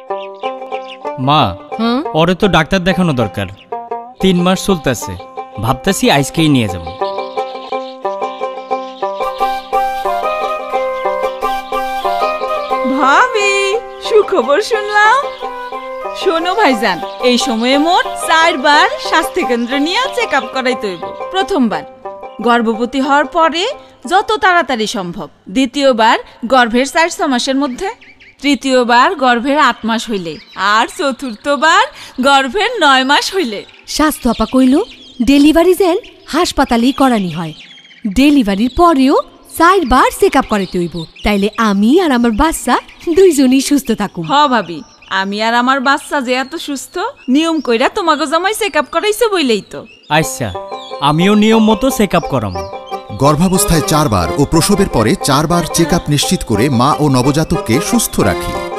মা ওরে তো ডাক্তার দেখানো দরকার, 3 মাস চলতেছে, ভাবতেছি আজকেই নিয়ে যাব। ভাবি সুখবর শুনলাম। শোনো ভাইজান, এই সময়ে মোট 4 বার স্বাস্থ্য কেন্দ্র নিয়ে চেক আপ করাইতে হইব। প্রথমবার গর্ভবতী হওয়ার পরে যত তাড়াতাড়ি সম্ভব, দ্বিতীয়বার গর্ভের 4-6 মাসের মধ্যে, তৃতীয়বার গর্ভের 8 মাস হইলে, আর চতুর্থবার গর্ভের 9 মাস হইলে। স্বাস্থ্য আপা কইল ডেলিভারি যেন হাসপাতালেই করানি হয়, ডেলিভারির পরেও 4 বার চেক আপ করাইতে হইব, তাইলে আমি আর আমার বাচ্চা দুইজনই সুস্থ থাকুম। হ ভাবি, আমি আর আমার বাচ্চা যে এত সুস্থ, নিয়ম কইরা তোমাকে জামাই চেক আপ করাইছে বইলেই তো। আচ্ছা, আমিও নিয়ম মতো চেক আপ করাম। গর্ভাবস্থায় 4 বার ও প্রসবের পরে 4 বার চেক আপ নিশ্চিত করে মা ও নবজাতককে সুস্থ রাখি।